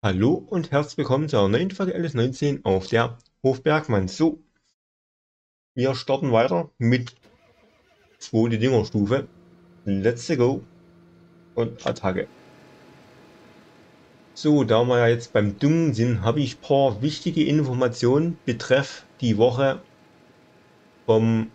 Hallo und herzlich willkommen zur neuen Folge LS19 auf der Hof Bergmann. So, wir starten weiter mit zweite Düngerstufe. Let's go und Attacke. So, da wir ja jetzt beim Düngen sind, habe ich ein paar wichtige Informationen betreff die Woche vom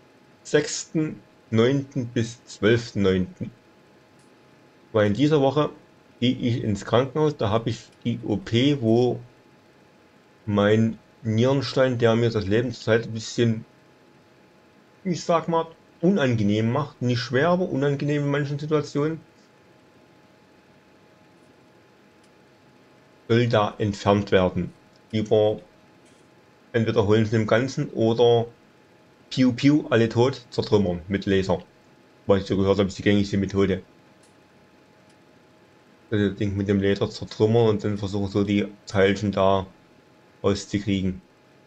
6.9. bis 12.9. Weil in dieser Woche gehe ich ins Krankenhaus, da habe ich die OP, wo mein Nierenstein, der mir das Leben zurzeit ein bisschen, ich sag mal, unangenehm macht. Nicht schwer, aber unangenehm in manchen Situationen. Soll da entfernt werden. Über entweder holen sie im Ganzen oder Piu Piu, alle tot, zertrümmern mit Laser. Was ich so gehört habe, ist die gängigste Methode. Das Ding mit dem Laser zertrümmern und dann versuchen so die Teilchen da rauszukriegen.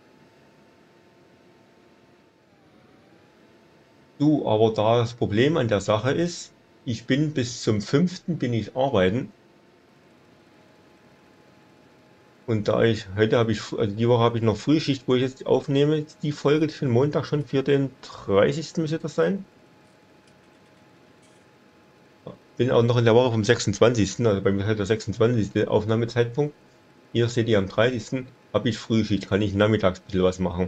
Du, aber da das Problem an der Sache ist, ich bin bis zum 5. bin ich arbeiten. Und da ich, heute habe ich, also die Woche habe ich noch Frühschicht, wo ich jetzt aufnehme, die Folge für den Montag schon für den 30. müsste das sein. Bin auch noch in der Woche vom 26. Also bei mir ist halt der 26. Aufnahmezeitpunkt. Ihr seht ihr am 30. habe ich Frühschicht, kann ich nachmittags ein bisschen was machen.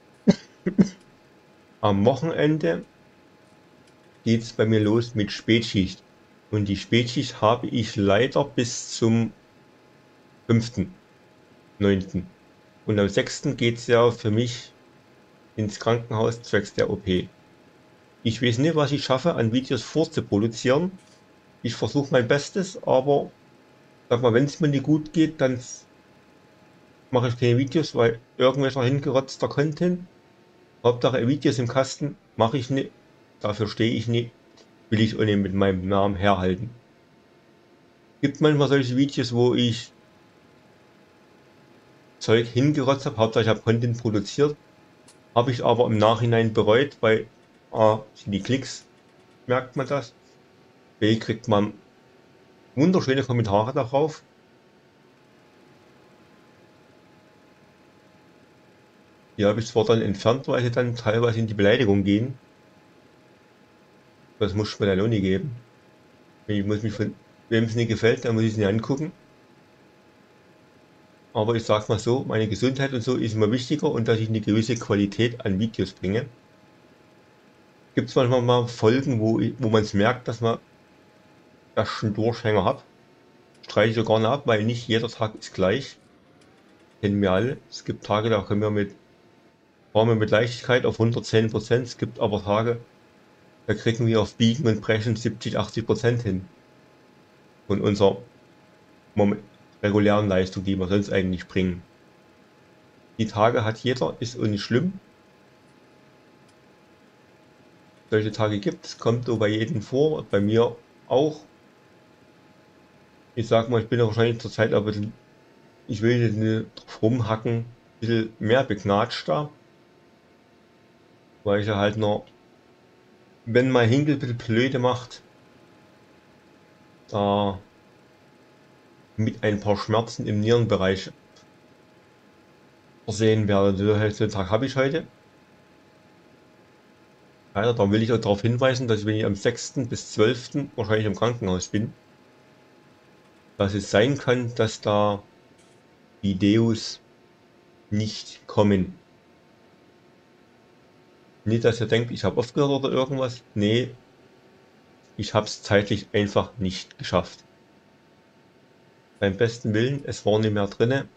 Am Wochenende geht es bei mir los mit Spätschicht. Und die Spätschicht habe ich leider bis zum 5.9. Und am 6. geht es ja für mich ins Krankenhaus zwecks der OP. Ich weiß nicht, was ich schaffe, an Videos vorzuproduzieren. Ich versuche mein Bestes, aber sag mal, wenn es mir nicht gut geht, dann mache ich keine Videos, weil irgendwelcher hingerotzter Content, Hauptsache Videos im Kasten, mache ich nicht. Dafür stehe ich nicht. Will ich auch nicht mit meinem Namen herhalten. Gibt manchmal solche Videos, wo ich Zeug hingerotzt habe, Hauptsache ich habe Content produziert, habe ich aber im Nachhinein bereut, weil A, sind die Klicks, merkt man das, B, kriegt man wunderschöne Kommentare darauf. Die habe ich zwar dann entfernt, weil sie dann teilweise in die Beleidigung gehen. Das muss ich mir dann auch nicht geben. Ich muss mich von wem es nicht gefällt, dann muss ich es nicht angucken. Aber ich sag mal so, meine Gesundheit und so ist mir wichtiger und dass ich eine gewisse Qualität an Videos bringe. Gibt es manchmal mal Folgen, wo man es merkt, dass man das schon Durchhänger hat. Streiche ich sogar nicht ab, weil nicht jeder Tag ist gleich. Kennen wir alle. Es gibt Tage, da fahren wir mit Leichtigkeit auf 110%. Es gibt aber Tage, da kriegen wir auf Biegen und Brechen 70, 80% hin. Von unserer regulären Leistung, die wir sonst eigentlich bringen. Die Tage hat jeder, ist auch nicht schlimm. Solche Tage gibt es, kommt so bei jedem vor, bei mir auch. Ich sag mal, ich bin ja wahrscheinlich zur Zeit ein bisschen, ich will jetzt nicht drauf rumhacken, ein bisschen mehr begnatscht da, weil ich ja halt noch, wenn mein Hinkel ein bisschen blöde macht, da mit ein paar Schmerzen im Nierenbereich versehen werde. So einen Tag habe ich heute. Leider, da will ich auch darauf hinweisen, dass ich, wenn ich am 6. bis 12. wahrscheinlich im Krankenhaus bin, dass es sein kann, dass da Videos nicht kommen. Nicht, dass ihr denkt, ich habe aufgehört oder irgendwas. Nee, ich habe es zeitlich einfach nicht geschafft. Beim besten Willen, es war nicht mehr drinne.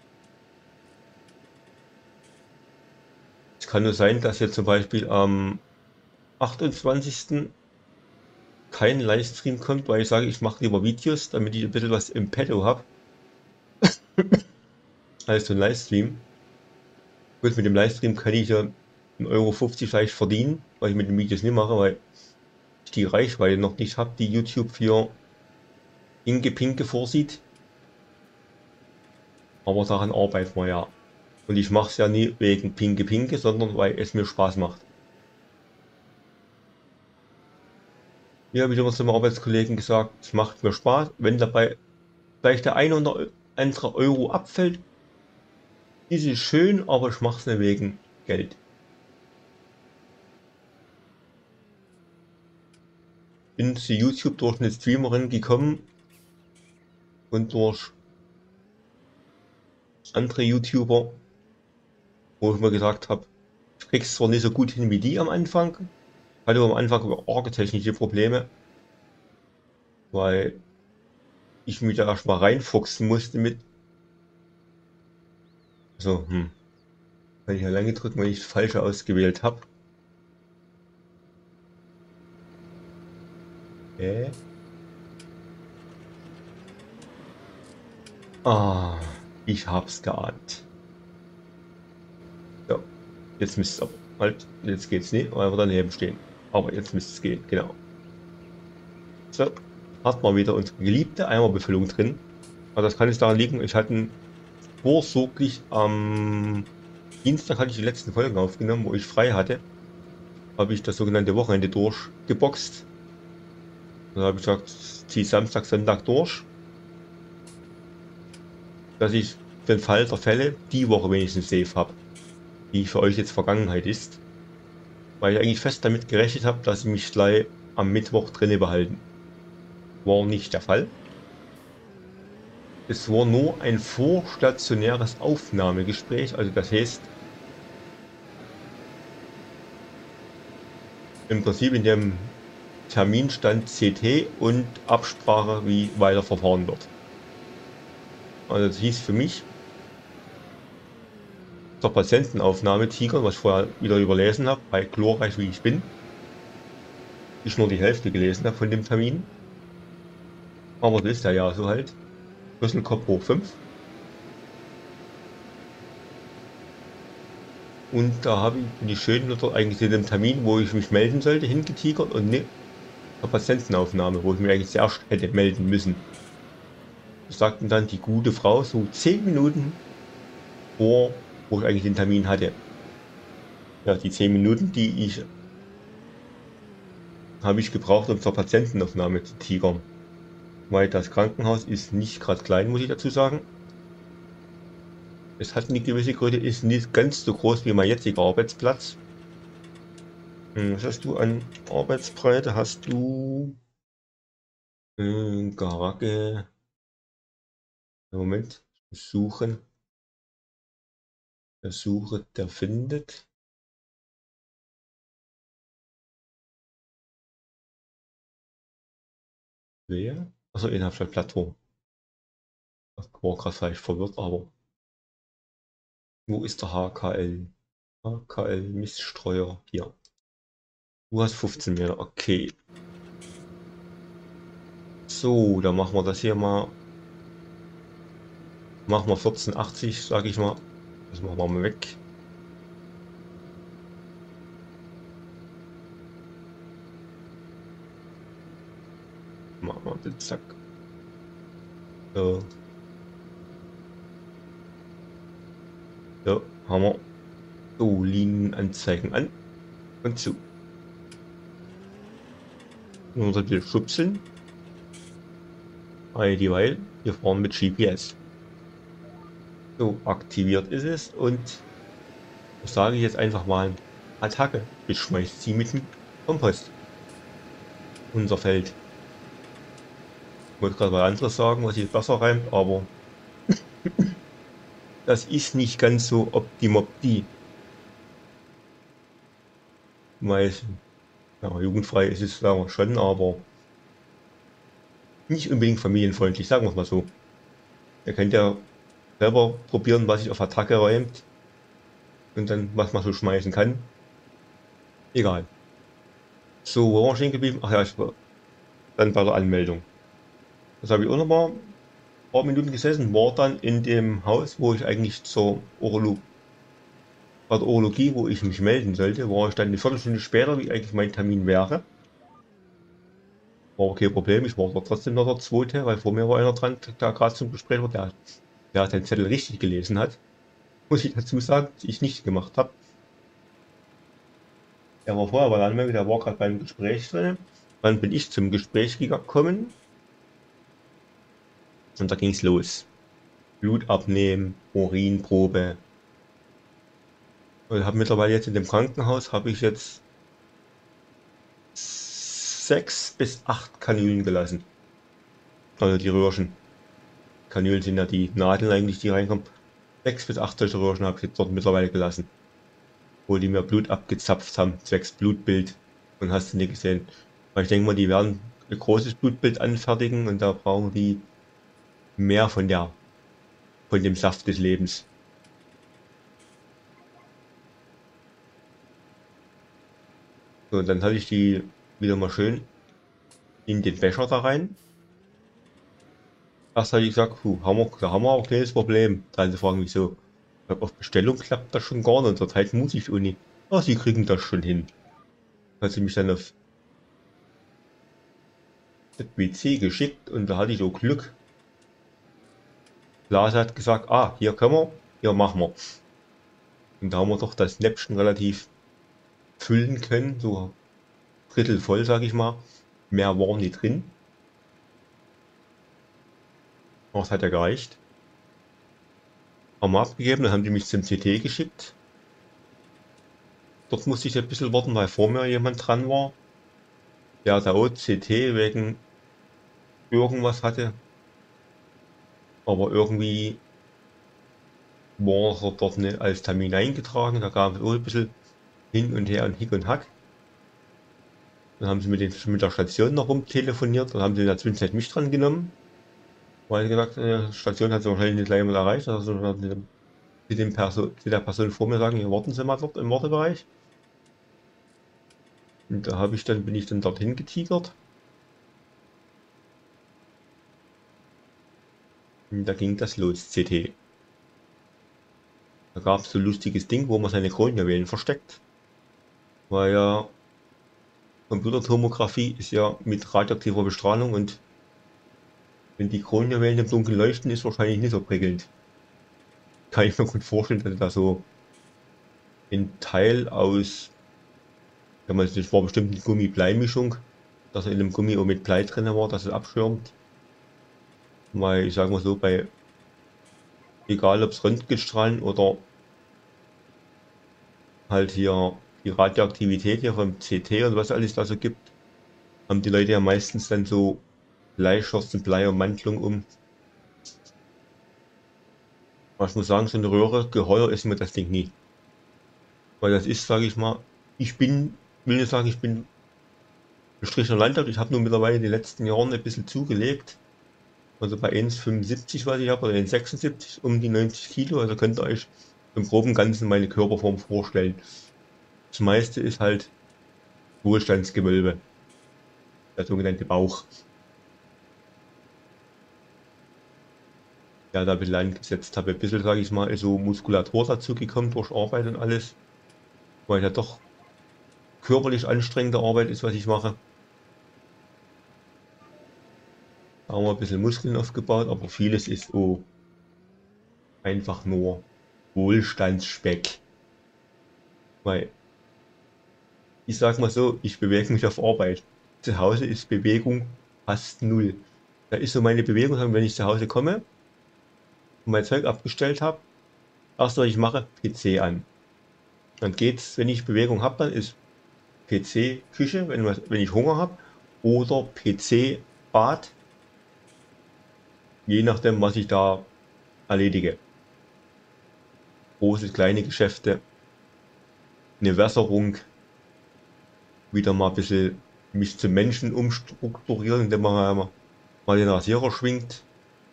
Es kann nur sein, dass jetzt zum Beispiel am 28. kein Livestream kommt, weil ich sage, ich mache lieber Videos, damit ich ein bisschen was im Petto habe, als so ein Livestream. Gut, mit dem Livestream kann ich ja 1,50 € vielleicht verdienen, weil ich mit den Videos nicht mache, weil ich die Reichweite noch nicht habe, die YouTube für Inge Pinke vorsieht. Aber daran arbeiten wir ja. Und ich mache es ja nie wegen Pinke Pinke, sondern weil es mir Spaß macht. Hier habe ich immer zu meinem Arbeitskollegen gesagt, es macht mir Spaß, wenn dabei vielleicht der eine anderer Euro abfällt, ist es schön, aber ich mache es nicht wegen Geld. Bin zu YouTube durch eine Streamerin gekommen und durch andere YouTuber, wo ich mir gesagt habe, ich krieg's zwar nicht so gut hin wie die am Anfang, hatte am Anfang arge technische Probleme, weil ich mich da erstmal reinfuchsen musste mit. So, kann ich ja lange drücken, wenn ich das Falsche ausgewählt habe. Ah, ich hab's geahnt. So, jetzt müsste es aber halt, jetzt geht's nicht, weil wir daneben stehen. Aber jetzt müsste es gehen, genau. So, hat man wieder unsere geliebte Eimerbefüllung drin. Aber das kann jetzt daran liegen, ich hatte vorsorglich am Dienstag hatte ich die letzten Folgen aufgenommen, wo ich frei hatte. Habe ich das sogenannte Wochenende durchgeboxt. Dann habe ich gesagt, zieh Samstag, Sonntag durch. Dass ich für den Fall der Fälle die Woche wenigstens safe habe. Die für euch jetzt Vergangenheit ist. Weil ich eigentlich fest damit gerechnet habe, dass sie mich gleich am Mittwoch drinne behalten. War nicht der Fall. Es war nur ein vorstationäres Aufnahmegespräch, also das heißt, im Prinzip in dem Termin stand CT und Absprache, wie weiter verfahren wird. Also das hieß für mich, zur Patientenaufnahme Tiger, was ich vorher wieder überlesen habe, bei glorreich wie ich bin, ich nur die Hälfte gelesen habe von dem Termin. Aber das ist ja so halt. Schlüsselkopf hoch 5. Und da bin ich schön wieder eigentlich zu dem Termin, wo ich mich melden sollte, hingetigert und ne, zur Patientenaufnahme, wo ich mich eigentlich zuerst hätte melden müssen. Das sagten dann die gute Frau so 10 Minuten vor, wo ich eigentlich den Termin hatte. Ja, die 10 Minuten, habe ich gebraucht, um zur Patientenaufnahme zu tigern. Weil das Krankenhaus ist nicht gerade klein, muss ich dazu sagen. Es hat eine gewisse Größe, ist nicht ganz so groß wie mein jetziger Arbeitsplatz. Was hast du an Arbeitsbreite? Hast du Garage? Moment, suchen. Der Suche, der findet. Wer? Achso, Innerstadt Plateau. Das war gerade vielleicht verwirrt, aber wo ist der HKL? HKL Miststreuer. Hier. Du hast 15 Meter, okay. So, dann machen wir das hier mal. Machen wir 1480, sage ich mal. Das machen wir mal weg. Machen wir den Zack. So. So, haben wir. So, Linienanzeigen an und zu. Nur das Bild schubseln. Dieweil, wir fahren mit GPS. So, aktiviert ist es und das sage ich jetzt einfach mal Attacke. Ich schmeiß sie mit dem Kompost. Unser Feld. Ich wollte gerade was anderes sagen, was sich besser reimt, aber das ist nicht ganz so optimopti. Weil, ja, jugendfrei ist es sagen wir schon, aber nicht unbedingt familienfreundlich, sagen wir es mal so. Ihr könnt ja selber probieren, was sich auf Attacke räumt und dann was man so schmeißen kann. Egal. So, wo war ich stehen geblieben? Ach ja, ich war dann bei der Anmeldung. Das habe ich auch noch mal ein paar Minuten gesessen, war dann in dem Haus, wo ich eigentlich bei der Urologie, wo ich mich melden sollte, war ich dann eine Viertelstunde später, wie eigentlich mein Termin wäre. War aber kein Problem, ich war dort trotzdem noch der Zweite, weil vor mir war einer dran, der gerade zum Gespräch war, der den Zettel richtig gelesen hat. Muss ich dazu sagen, dass ich nicht gemacht habe. Er war vorher bei der Anmeldung, der war gerade beim Gespräch drin. Dann bin ich zum Gespräch gekommen und da ging es los. Blut abnehmen, Urinprobe. Und habe mittlerweile jetzt in dem Krankenhaus habe ich jetzt 6 bis 8 Kanülen gelassen. Also die Röhrchen. Kanülen sind ja die Nadeln eigentlich, die reinkommen. 6 bis 8 solche Röhrchen habe ich jetzt dort mittlerweile gelassen. Wo die mir Blut abgezapft haben, zwecks Blutbild. Und hast du nie gesehen. Weil ich denke mal, die werden ein großes Blutbild anfertigen und da brauchen die mehr von dem Saft des Lebens. So, und dann hatte ich die wieder mal schön in den Becher da rein. Erst hatte ich gesagt, da haben wir auch ein kleines Problem. Dann fragen mich so, auf Bestellung klappt das schon gar nicht, zurzeit muss ich Uni. Ah, sie kriegen das schon hin. Hat sie mich dann auf das WC geschickt und da hatte ich auch Glück. Lars hat gesagt, ah, hier können wir, hier machen wir. Und da haben wir doch das Näpfchen relativ füllen können, so Drittel voll, sag ich mal. Mehr war nicht drin. Aber es hat ja gereicht. Haben wir abgegeben, dann haben die mich zum CT geschickt. Dort musste ich ein bisschen warten, weil vor mir jemand dran war, der da auch CT wegen irgendwas hatte. Aber irgendwie war er dort nicht als Termin eingetragen. Da gab es auch ein bisschen hin und her und Hick und Hack. Dann haben sie mit der Station noch rumtelefoniert. Dann haben sie in der Zwischenzeit mich dran genommen. Weil sie gesagt, die Station hat sie wahrscheinlich nicht gleich mal erreicht. Also zu der Person vor mir sagen, hier warten Sie mal dort im Wartebereich. Und da bin ich dann dorthin getigert. Und da ging das los, CT. Da gab es so ein lustiges Ding, wo man seine Kronjuwelen versteckt. Weil ja Computertomographie ist ja mit radioaktiver Bestrahlung und wenn die Kronjuwelen im Dunkeln leuchten, ist wahrscheinlich nicht so prickelnd. Kann ich mir gut vorstellen, dass da so ein Teil aus, das war bestimmt eine Gummi-Blei-Mischung, dass er in dem Gummi auch mit Blei drin war, dass es abschirmt. Weil ich sage mal so, egal ob es Röntgenstrahlen oder halt hier die Radioaktivität hier vom CT und was alles da so gibt, haben die Leute ja meistens dann so Bleischürzen, Bleiummantelung um. Aber ich muss sagen, so eine Röhre, geheuer ist mir das Ding nie. Weil das ist, sage ich mal, will nicht sagen, ich bin gestrichener Landwirt, ich habe nur mittlerweile in den letzten Jahren ein bisschen zugelegt. Also bei 1,75 was ich habe, oder 1,76, um die 90 Kilo, also könnt ihr euch im Groben und Ganzen meine Körperform vorstellen. Das meiste ist halt Wohlstandsgewölbe, der sogenannte Bauch, der da ein bisschen angesetzt habe. Ein bisschen, sage ich mal, ist so Muskulatur dazu gekommen durch Arbeit und alles, weil ja doch körperlich anstrengende Arbeit ist, was ich mache. Da haben wir ein bisschen Muskeln aufgebaut, aber vieles ist oh, einfach nur Wohlstandsspeck. Weil, ich sag mal so, ich bewege mich auf Arbeit. Zu Hause ist Bewegung fast null. Da ist so meine Bewegung, wenn ich zu Hause komme und mein Zeug abgestellt habe, erst was ich mache, PC an. Dann geht's, wenn ich Bewegung habe, dann ist PC Küche, wenn ich Hunger habe, oder PC Bad, je nachdem, was ich da erledige. Große, kleine Geschäfte, eine Wässerung, wieder mal ein bisschen mich zum Menschen umstrukturieren, indem man mal den Rasierer schwingt.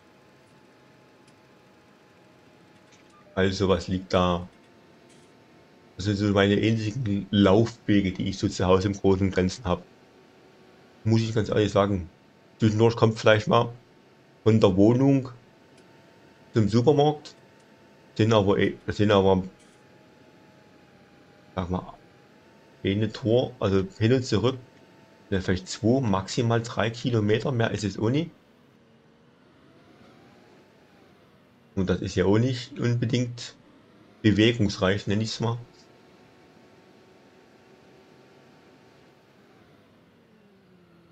Also was liegt da? Das sind so meine ähnlichen Laufwege, die ich so zu Hause im Großen und Ganzen habe. Muss ich ganz ehrlich sagen. Zwischendurch kommt vielleicht mal von der Wohnung zum Supermarkt, das sind aber, sag mal, eine Tour, also hin und zurück, ja, vielleicht 2, maximal 3 Kilometer, mehr ist es auch nicht. Und das ist ja auch nicht unbedingt bewegungsreich, nenne ich es mal.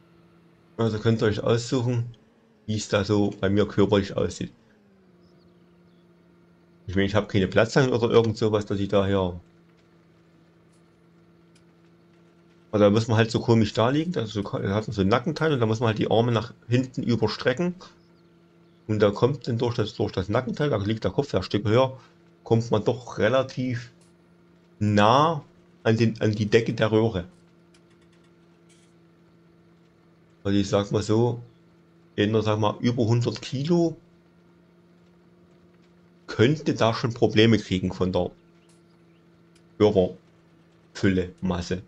Also könnt ihr euch aussuchen, wie es da so bei mir körperlich aussieht. Ich meine, ich habe keine Platzangel oder irgend sowas, dass ich daher. Also da muss man halt so komisch da liegen, da hat man so ein Nackenteil und da muss man halt die Arme nach hinten überstrecken. Und da kommt dann durch das Nackenteil, da liegt der Kopf ja ein Stück höher, kommt man doch relativ nah an die Decke der Röhre. Also ich sag mal so, sag mal, über 100 Kilo könnte da schon Probleme kriegen von der Körperfülle, Masse.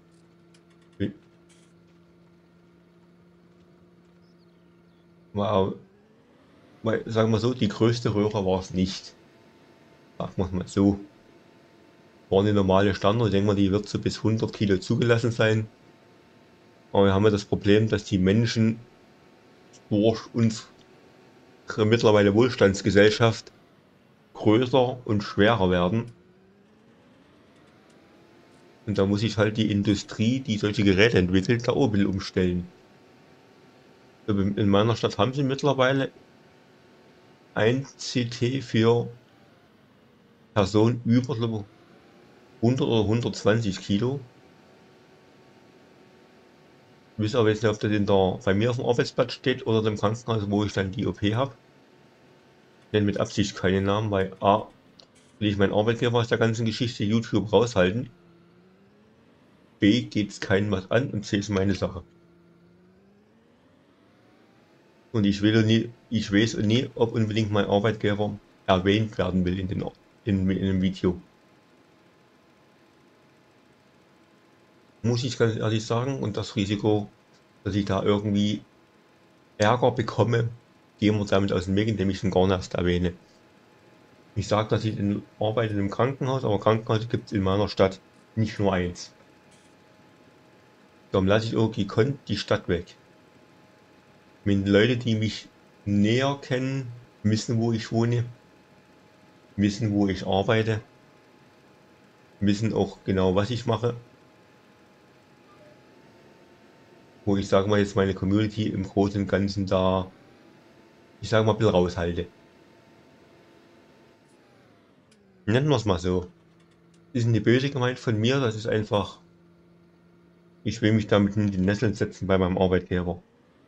Weil, sagen wir so, die größte Röhre war es nicht. Sagen wir mal so. War eine normale Standard, ich denke mal, die wird so bis 100 Kilo zugelassen sein. Aber wir haben ja das Problem, dass die Menschen durch unsere mittlerweile Wohlstandsgesellschaft größer und schwerer werden. Und da muss sich halt die Industrie, die solche Geräte entwickelt, da oben umstellen. In meiner Stadt haben sie mittlerweile ein CT für Personen über 100 oder 120 Kilo. Ich weiß aber jetzt nicht, ob das bei mir auf dem Arbeitsplatz steht oder im Krankenhaus, wo ich dann die OP habe. Ich nenne mit Absicht keine Namen, weil A, will ich meinen Arbeitgeber aus der ganzen Geschichte YouTube raushalten. B, geht's keinem was an und C ist meine Sache. Und ich weiß nie, ob unbedingt mein Arbeitgeber erwähnt werden will in einem Video. Muss ich ganz ehrlich sagen, und das Risiko, dass ich da irgendwie Ärger bekomme, gehen wir damit aus dem Weg, indem ich es gar nicht erst erwähne. Ich sage, dass ich arbeite im Krankenhaus, aber Krankenhäuser gibt es in meiner Stadt nicht nur eins. Darum lasse ich irgendwie die Stadt weg. Wenn Leute, die mich näher kennen, wissen, wo ich wohne, wissen, wo ich arbeite, wissen auch genau, was ich mache, wo ich sage mal jetzt meine Community im Großen und Ganzen da, ich sage mal, ein bisschen raushalte. Nennen wir es mal so. Ist nicht böse gemeint von mir, das ist einfach, ich will mich damit in die Nesseln setzen bei meinem Arbeitgeber.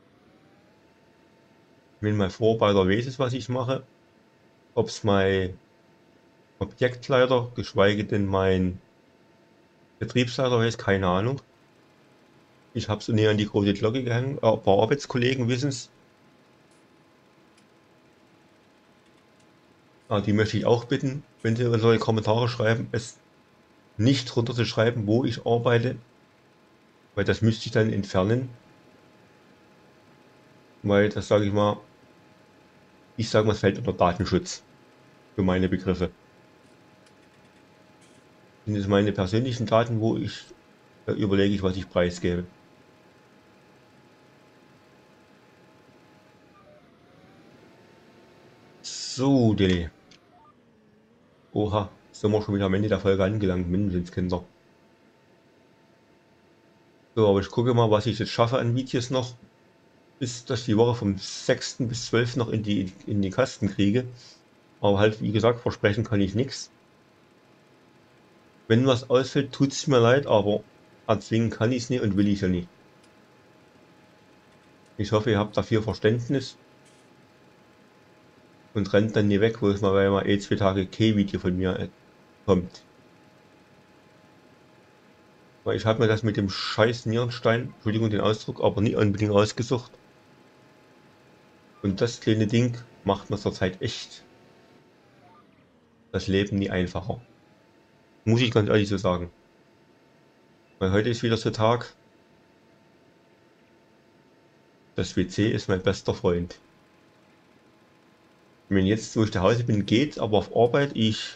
Wenn mein Vorarbeiter weiß, was ich mache, ob es mein Objektleiter, geschweige denn mein Betriebsleiter weiß, keine Ahnung. Ich habe es nie an die große Glocke gehangen, ein paar Arbeitskollegen wissen es. Die möchte ich auch bitten, wenn sie solche Kommentare schreiben, es nicht runterzuschreiben, wo ich arbeite, weil das müsste ich dann entfernen. Weil das sage ich mal, es fällt unter Datenschutz für meine Begriffe. Sind es meine persönlichen Daten, wo ich überlege ich, was ich preisgebe. So, Dilly. Oha, sind wir schon wieder am Ende der Folge angelangt, Menschenskinder. So, aber ich gucke mal, was ich jetzt schaffe an Videos noch, bis dass ich die Woche vom 6. bis 12. noch in die Kasten kriege. Aber halt, wie gesagt, versprechen kann ich nichts. Wenn was ausfällt, tut es mir leid, aber erzwingen kann ich es nicht und will ich ja nicht. Ich hoffe, ihr habt dafür Verständnis und rennt dann nie weg, wo es mal 2 Tage K-Video von mir kommt. Weil ich habe mir das mit dem scheiß Nierenstein, Entschuldigung den Ausdruck, aber nie unbedingt ausgesucht. Und das kleine Ding macht mir zurzeit echt das Leben nie einfacher. Muss ich ganz ehrlich so sagen. Weil heute ist wieder so Tag. Das WC ist mein bester Freund. Wenn jetzt, wo ich zu Hause bin, geht, aber auf Arbeit, ich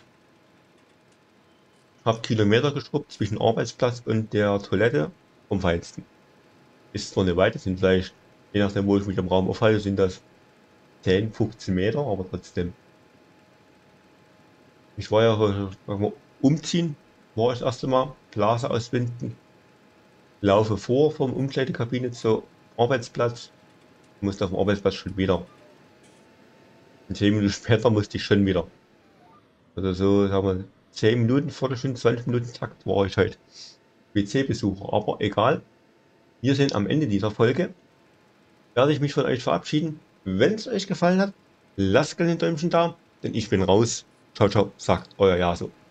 habe Kilometer geschrubbt zwischen Arbeitsplatz und der Toilette vom Feinsten. Ist zwar eine Weite, sind vielleicht, je nachdem, wo ich mich im Raum aufhalte, sind das 10, 15 Meter, aber trotzdem. Ich war ja, sagen wir, umziehen, war ich das erste Mal, Blase ausbinden, laufe vor vom Umkleidekabine zum Arbeitsplatz, musste auf dem Arbeitsplatz schon wieder. Und 10 Minuten später musste ich schon wieder. Also so, sagen wir, 10 Minuten, Viertelstunde, 20 Minuten Takt war ich heute WC-Besucher. Aber egal, wir sind am Ende dieser Folge. Werde ich mich von euch verabschieden. Wenn es euch gefallen hat, lasst gerne ein Däumchen da, denn ich bin raus. Ciao, ciao, sagt euer Jaso.